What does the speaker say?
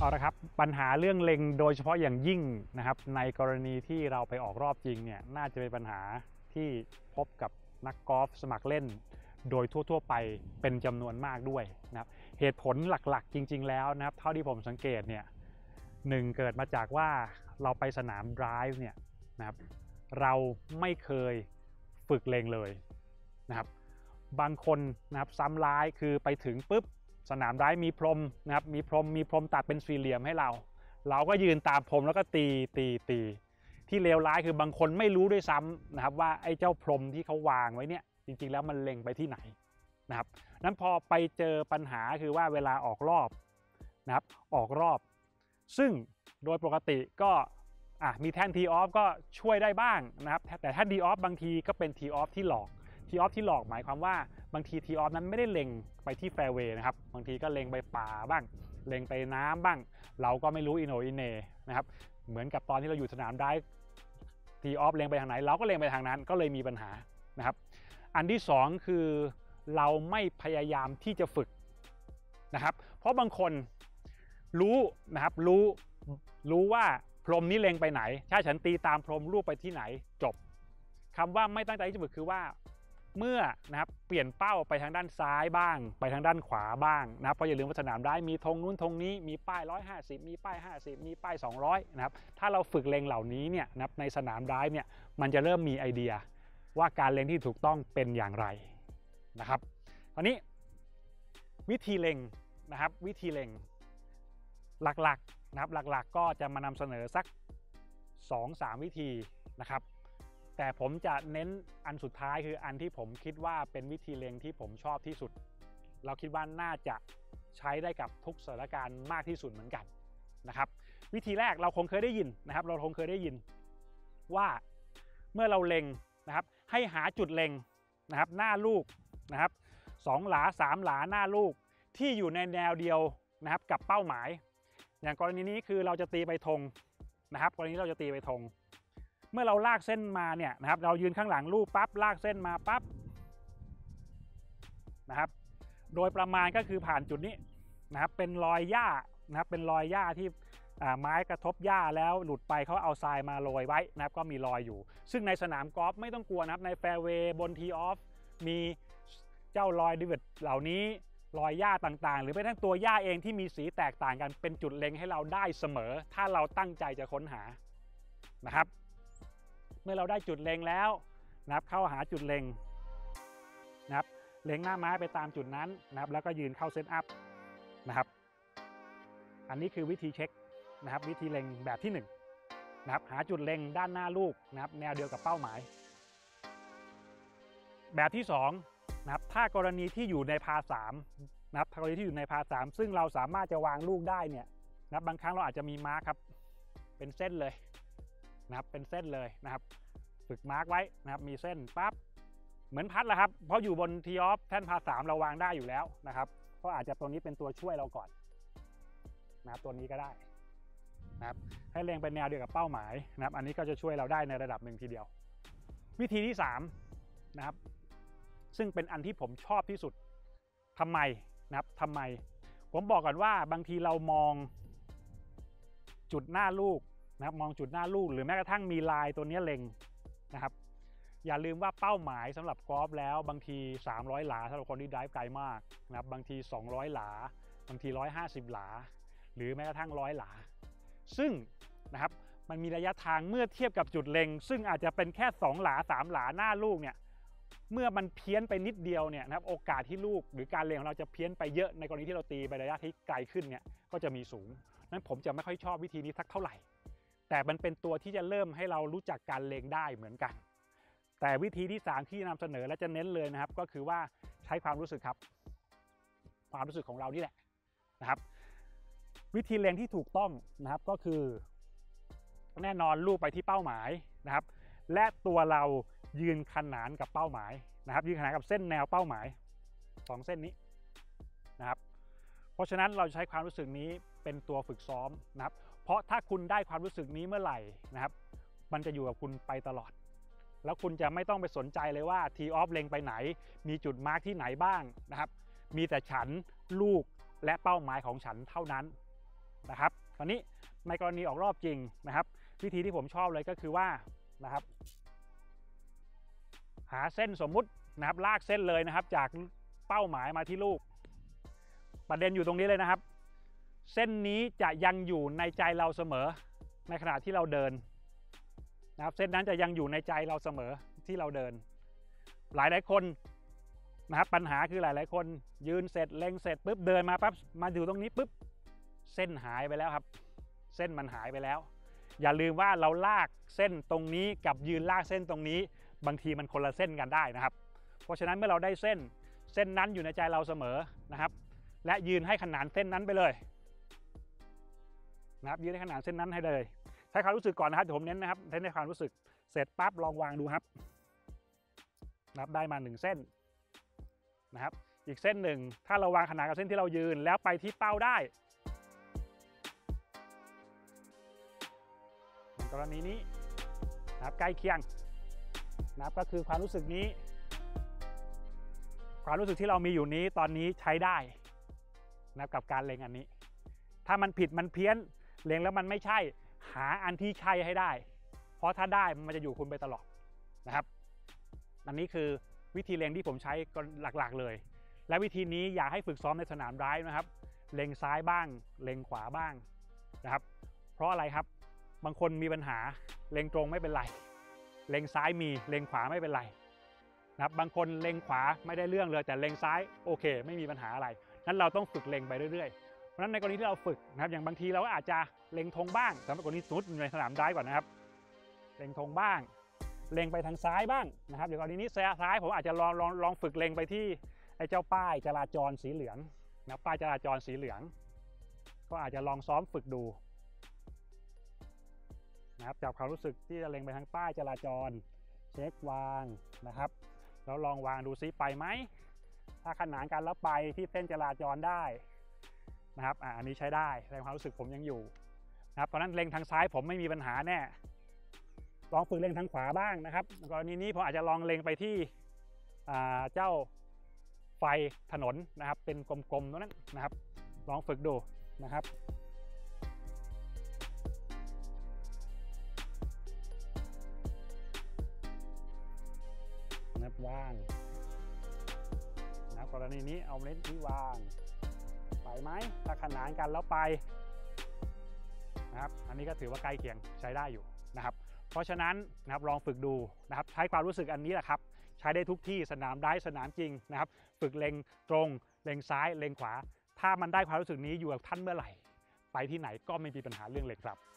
เอาละครับปัญหาเรื่องเล็งโดยเฉพาะอย่างยิ่งนะครับในกรณีที่เราไปออกรอบจริงเนี่ยน่าจะเป็นปัญหาที่พบกับนักกอล์ฟสมัครเล่นโดยทั่วๆไปเป็นจำนวนมากด้วยนะครับเหตุผลหลักๆจริงๆแล้วนะครับเท่าที่ผมสังเกตเนี่ยหนึ่งเกิดมาจากว่าเราไปสนามไดรฟ์เนี่ยนะครับเราไม่เคยฝึกเล็งเลยนะครับบางคนนะครับซ้ำร้ายคือไปถึงปุ๊บสนามได้มีพรมนะครับมีพรมตัดเป็นสี่เหลี่ยมให้เราก็ยืนตามพรมแล้วก็ตีที่เลวร้ายคือบางคนไม่รู้ด้วยซ้ำนะครับว่าไอ้เจ้าพรมที่เขาวางไว้เนี่ยจริงๆแล้วมันเล็งไปที่ไหนนะครับนั้นพอไปเจอปัญหาคือว่าเวลาออกรอบนะครับออกรอบซึ่งโดยปกติก็มีแท่นทีออฟก็ช่วยได้บ้างนะครับแต่ถ้าดีออฟบางทีก็เป็นทีออฟที่หลอกหมายความว่าบางทีทีออฟนั้นไม่ได้เล็งไปที่แฟร์เวย์นะครับบางทีก็เล็งไปป่าบ้างเล็งไปน้ำบ้างเราก็ไม่รู้อินโนอินเนนะครับเหมือนกับตอนที่เราอยู่สนามได้ทีออฟเล็งไปทางไหนเราก็เล็งไปทางนั้นก็เลยมีปัญหานะครับอันที่สองคือเราไม่พยายามที่จะฝึกนะครับเพราะบางคนรู้นะครับรู้ว่าพรมนี้เล็งไปไหนถ้าฉันตีตามพรมลูกไปที่ไหนจบคำว่าไม่ตั้งใจที่จะฝึกคือว่าเมื่อนะครับเปลี่ยนเป้าไปทางด้านซ้ายบ้างไปทางด้านขวาบ้างนะครับเพราะอย่าลืมว่าสนามได้มีธงนู้นธงนี้มีป้าย150มีป้าย50มีป้าย200นะครับถ้าเราฝึกเล็งเหล่านี้เนี่ยนะครับในสนามได้เนี่ยมันจะเริ่มมีไอเดียว่าการเล็งที่ถูกต้องเป็นอย่างไรนะครับคราวนี้วิธีเล็งนะครับวิธีเล็งหลักๆนะครับหลักๆก็จะมานำเสนอสัก 2-3 วิธีนะครับแต่ผมจะเน้นอันสุดท้ายคืออันที่ผมคิดว่าเป็นวิธีเล็งที่ผมชอบที่สุดเราคิดว่าน่าจะใช้ได้กับทุกสถานการณ์มากที่สุดเหมือนกันนะครับวิธีแรกเราคงเคยได้ยินนะครับเราคงเคยได้ยินว่าเมื่อเราเล็งนะครับให้หาจุดเล็งนะครับหน้าลูกนะครับ2 หลา 3 หลาหน้าลูกที่อยู่ในแนวเดียวนะครับกับเป้าหมายอย่างกรณีนี้คือเราจะตีไปธงนะครับกรณีนี้เราจะตีไปธงเมื่อเราลากเส้นมาเนี่ยนะครับเรายืนข้างหลังลูกปั๊บลากเส้นมาปั๊บนะครับโดยประมาณก็คือผ่านจุดนี้นะครับเป็นรอยหญ้านะครับเป็นรอยหญ้าที่ไม้กระทบหญ้าแล้วหลุดไปเขาเอาทรายมาโรยไว้นะครับก็มีรอยอยู่ซึ่งในสนามกอล์ฟไม่ต้องกลัวนะครับในแฟร์เวย์บนทีออฟมีเจ้ารอยดิเวทเหล่านี้รอยหญ้าต่างๆหรือแม้กระทั่งตัวหญ้าเองที่มีสีแตกต่างกันเป็นจุดเล็งให้เราได้เสมอถ้าเราตั้งใจจะค้นหานะครับเมื่อเราได้จุดเล็งแล้วนะครับเข้าหาจุดเล็งนะครับเล็งหน้าไม้ไปตามจุดนั้นนะครับแล้วก็ยืนเข้าเซตอัพนะครับอันนี้คือวิธีเช็คนะครับวิธีเล็งแบบที่1นะครับหาจุดเล็งด้านหน้าลูกนะครับแนวเดียวกับเป้าหมายแบบที่2นะครับถ้ากรณีที่อยู่ในพา3นะครับกรณีที่อยู่ในพา3ซึ่งเราสามารถจะวางลูกได้เนี่ยนะครับบางครั้งเราอาจจะมีมาร์คครับเป็นเส้นเลยนะครับเป็นเส้นเลยนะครับฝึกมาร์กไว้นะครับมีเส้นปั๊บเหมือนพัดแหละครับเพราะอยู่บนทีออฟแท่นพา3เราวางได้อยู่แล้วนะครับก็อาจจะตัวนี้เป็นตัวช่วยเราก่อนนะครับตัวนี้ก็ได้นะครับให้เล็งเป็นแนวเดียวกับเป้าหมายนะครับอันนี้ก็จะช่วยเราได้ในระดับหนึ่งทีเดียววิธีที่3นะครับซึ่งเป็นอันที่ผมชอบที่สุดทำไมนะครับทำไมผมบอกก่อนว่าบางทีเรามองจุดหน้าลูกนะครับมองจุดหน้าลูกหรือแม้กระทั่งมีลายตัวนี้เล็งนะครับอย่าลืมว่าเป้าหมายสำหรับกอล์ฟแล้วบางที300หลาสำหรับคนที่ไดฟ์ไกลมากนะครับบางที200หลาบางที150หลาหรือแม้กระทั่ง100หลาซึ่งนะครับมันมีระยะทางเมื่อเทียบกับจุดเล็งซึ่งอาจจะเป็นแค่2หลา3หลาหน้าลูกเนี่ยเมื่อมันเพี้ยนไปนิดเดียวเนี่ยนะครับโอกาสที่ลูกหรือการเล็งของเราจะเพี้ยนไปเยอะในกรณีที่เราตีไประยะที่ไกลขึ้นเนี่ยก็จะมีสูงนั้นผมจะไม่ค่อยชอบวิธีนี้สักเท่าไหร่แต่มันเป็นตัวที่จะเริ่มให้เรารู้จักการเล็งได้เหมือนกันแต่วิธีที่3ที่นำเสนอและจะเน้นเลยนะครับก็คือว่าใช้ความรู้สึกครับความรู้สึกของเรานี่แหละนะครับวิธีเล็งที่ถูกต้องนะครับก็คือแน่นอนลูกไปที่เป้าหมายนะครับและตัวเรายืนขนานกับเป้าหมายนะครับยืนขนานกับเส้นแนวเป้าหมาย2เส้นนี้นะครับเพราะฉะนั้นเราใช้ความรู้สึกนี้เป็นตัวฝึกซ้อมนะครับเพราะถ้าคุณได้ความรู้สึกนี้เมื่อไหร่นะครับมันจะอยู่กับคุณไปตลอดแล้วคุณจะไม่ต้องไปสนใจเลยว่าทีออฟเล็งไปไหนมีจุดมาร์กที่ไหนบ้างนะครับมีแต่ฉันลูกและเป้าหมายของฉันเท่านั้นนะครับตอนนี้ในกรณีออกรอบจริงนะครับวิธีที่ผมชอบเลยก็คือว่านะครับหาเส้นสมมุตินะครับลากเส้นเลยนะครับจากเป้าหมายมาที่ลูกประเด็นอยู่ตรงนี้เลยนะครับเส้นนี้จะยังอยู่ในใจเราเสมอในขณะที่เราเดินนะครับเส้นนั้นจะยังอยู่ในใจเราเสมอที่เราเดินหลายคนนะครับปัญหาคือหลายคนยืนเสร็จเล็งเสร็จปุ๊บเดินมาปั๊บมาอยู่ตรงนี้ปุ๊บเส้นหายไปแล้วครับเส้นมันหายไปแล้วอย่าลืมว่าเราลากเส้นตรงนี้กับยืนลากเส้นตรงนี้บางทีมันคนละเส้นกันได้นะครับเพราะฉะนั้นเมื่อเราได้เส้นนั้นอยู่ในใจเราเสมอนะครับและยืนให้ขนานเส้นนั้นไปเลยนะครับยืนให้ขนานเส้นนั้นให้เลยใช้ความรู้สึกก่อนนะครับเดี๋ยวผมเน้นนะครับเน้นในความรู้สึกเสร็จปั๊บลองวางดูครับนับได้มา1เส้นนะครับอีกเส้นหนึ่งถ้าเราวางขนานกับเส้นที่เรายืนแล้วไปที่เป้าได้กรณีนี้นะครับใกล้เคียงนะครับก็คือความรู้สึกนี้ความรู้สึกที่เรามีอยู่นี้ตอนนี้ใช้ได้นะกับการเล็งอันนี้ถ้ามันผิดมันเพี้ยนเล็งแล้วมันไม่ใช่หาอันที่ใช่ให้ได้เพราะถ้าได้มันจะอยู่คุณไปตลอดนะครับอันนี้คือวิธีเล็งที่ผมใช้ก็หลักๆเลยและวิธีนี้อยากให้ฝึกซ้อมในสนามไดฟ์นะครับเล็งซ้ายบ้างเล็งขวาบ้างนะครับเพราะอะไรครับบางคนมีปัญหาเล็งตรงไม่เป็นไรเล็งซ้ายมีเล็งขวาไม่เป็นไรนะครับบางคนเล็งขวาไม่ได้เรื่องเลยแต่เล็งซ้ายโอเคไม่มีปัญหาอะไรนั้นเราต้องฝึกเล็งไปเรื่อยๆเพราะฉะนั้นในกรณีที่เราฝึกนะครับอย่างบางทีเราอาจจะเล็งธงบ้างสำหรับกรณีสมมติในสนามไดฟ์ก่อนนะครับเล็งธงบ้างเล็งไปทางซ้ายบ้างนะครับอย่างกรณีนี้ซ้ายผมอาจจะลองฝึกเล็งไปที่ไอ้เจ้าป้ายจราจรสีเหลืองนะป้ายจราจรสีเหลืองก็อาจจะลองซ้อมฝึกดูนะครับจับความรู้สึกที่จะเล็งไปทางป้ายจราจรเช็ควางนะครับแล้วลองวางดูซิไปไหมถ้าขนานกันแล้วไปที่เส้นจราจรได้นะครับอันนี้ใช้ได้แสดงความรู้สึกผมยังอยู่นะครับตอนนั้นเล็งทางซ้ายผมไม่มีปัญหาแน่ลองฝึกเล็งทางขวาบ้างนะครับกรณีนี้ผมอาจจะลองเล็งไปที่เจ้าไฟถนนนะครับเป็นกลมๆตรงนั้นนะครับลองฝึกดูนะครับวางนะครับกรณีนี้เอาเน้นที่วางไปไหมถ้าขนานกันแล้วไปนะครับอันนี้ก็ถือว่าใกล้เคียงใช้ได้อยู่นะครับเพราะฉะนั้นนะครับลองฝึกดูนะครับใช้ความรู้สึกอันนี้แหละครับใช้ได้ทุกที่สนามได้สนามจริงนะครับฝึกเล็งตรงเล็งซ้ายเล็งขวาถ้ามันได้ความรู้สึกนี้อยู่กับท่านเมื่อไหร่ไปที่ไหนก็ไม่มีปัญหาเรื่องเล็งครับ